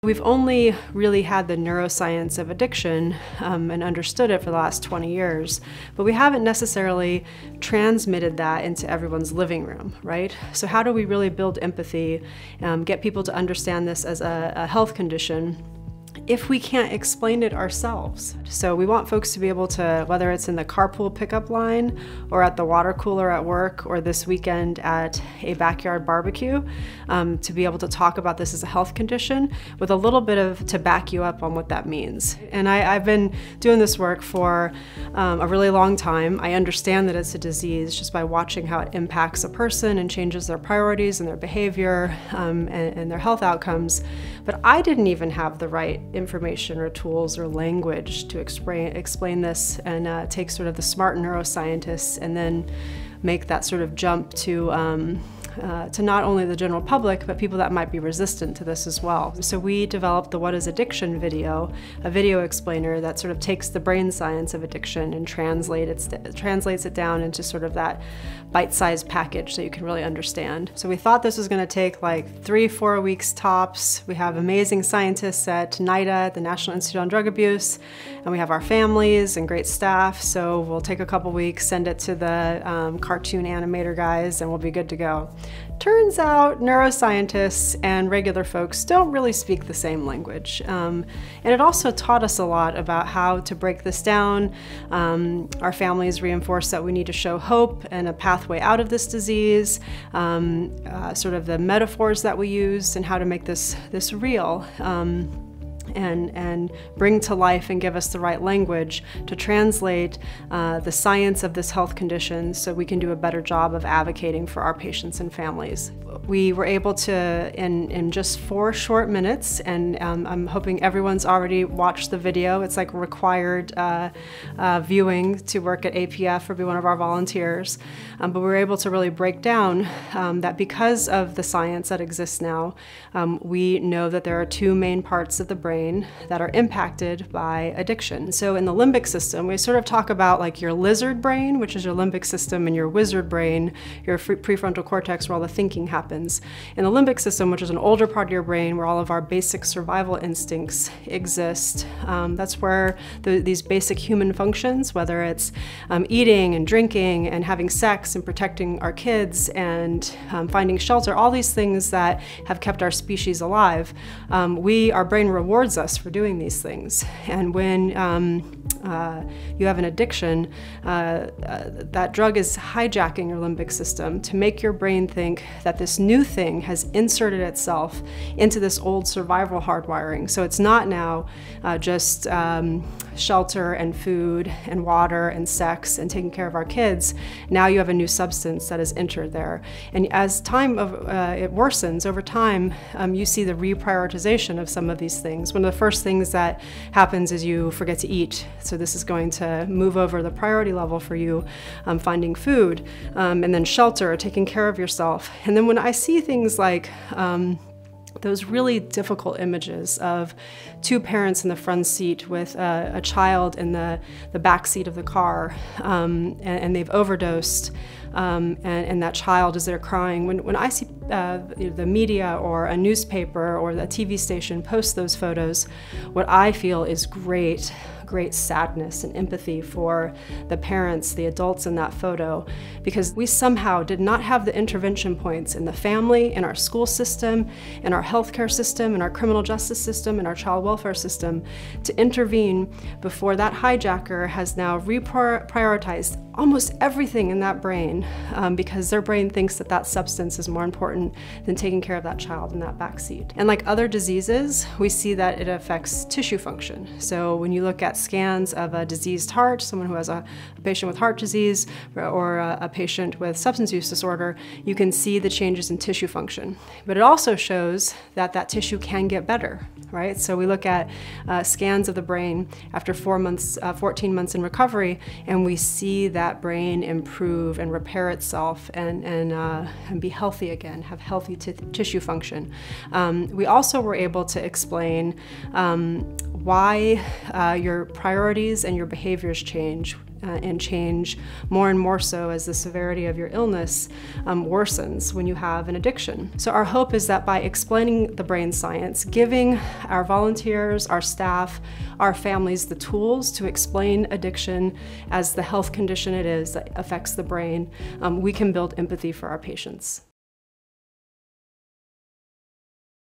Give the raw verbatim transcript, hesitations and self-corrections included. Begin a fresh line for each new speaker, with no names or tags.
We've only really had the neuroscience of addiction um, and understood it for the last twenty years, but we haven't necessarily transmitted that into everyone's living room, right? So how do we really build empathy, um, get people to understand this as a, a health condition if we can't explain it ourselves? So we want folks to be able to, whether it's in the carpool pickup line or at the water cooler at work or this weekend at a backyard barbecue, um, to be able to talk about this as a health condition with a little bit of to back you up on what that means. And I, I've been doing this work for um, a really long time. I understand that it's a disease just by watching how it impacts a person and changes their priorities and their behavior um, and, and their health outcomes. But I didn't even have the right information or tools or language to explain, explain this and uh, take sort of the smart neuroscientists and then make that sort of jump to um, Uh, to not only the general public, but people that might be resistant to this as well. So we developed the What is Addiction video, a video explainer that sort of takes the brain science of addiction and translate it, translates it down into sort of that bite-sized package so you can really understand. So we thought this was going to take like three, four weeks tops. We have amazing scientists at NIDA, the National Institute on Drug Abuse, and we have our families and great staff. So we'll take a couple weeks, send it to the um, cartoon animator guys, and we'll be good to go. Turns out neuroscientists and regular folks don't really speak the same language. Um, and it also taught us a lot about how to break this down. Um, our families reinforced that we need to show hope and a pathway out of this disease, um, uh, sort of the metaphors that we used and how to make this, this real. Um, And, and bring to life and give us the right language to translate uh, the science of this health condition so we can do a better job of advocating for our patients and families. We were able to, in, in just four short minutes, and um, I'm hoping everyone's already watched the video. It's like required uh, uh, viewing to work at A P F or be one of our volunteers. Um, but we were able to really break down um, that because of the science that exists now, um, we know that there are two main parts of the brain that are impacted by addiction. So in the limbic system, we sort of talk about like your lizard brain, which is your limbic system, and your wizard brain, your prefrontal cortex, where all the thinking happens. In the limbic system, which is an older part of your brain where all of our basic survival instincts exist, um, that's where the, these basic human functions, whether it's um, eating and drinking and having sex and protecting our kids and um, finding shelter, all these things that have kept our species alive, um, we, our brain rewards us for doing these things. And when um, uh, you have an addiction, uh, uh, that drug is hijacking your limbic system to make your brain think that this new thing has inserted itself into this old survival hardwiring. So it's not now uh, just um, shelter and food and water and sex and taking care of our kids. Now you have a new substance that has entered there. And as time of uh, it worsens over time, um, you see the reprioritization of some of these things. One of the first things that happens is you forget to eat. So this is going to move over the priority level for you, um, finding food, um, and then shelter, taking care of yourself. And then when I see things like um, those really difficult images of two parents in the front seat with a, a child in the, the back seat of the car, um, and, and they've overdosed, um, and, and that child is there crying. When, when I see uh, the media or a newspaper or the T V station post those photos, what I feel is great great sadness and empathy for the parents, the adults in that photo, because we somehow did not have the intervention points in the family, in our school system, in our healthcare system, in our criminal justice system, in our child welfare system to intervene before that hijacker has now reprioritized almost everything in that brain um, because their brain thinks that that substance is more important than taking care of that child in that back seat. And like other diseases, we see that it affects tissue function. So when you look at scans of a diseased heart, someone who has a, a patient with heart disease or a, a patient with substance use disorder, you can see the changes in tissue function. But it also shows that that tissue can get better, right? So we look at uh, scans of the brain after four months, uh, fourteen months in recovery, and we see that brain improve and repair itself and, and, uh, and be healthy again, have healthy tissue function. Um, we also were able to explain um, why uh, your priorities and your behaviors change uh, and change more and more so as the severity of your illness um, worsens when you have an addiction. So our hope is that by explaining the brain science, giving our volunteers, our staff, our families the tools to explain addiction as the health condition it is that affects the brain, um, we can build empathy for our patients.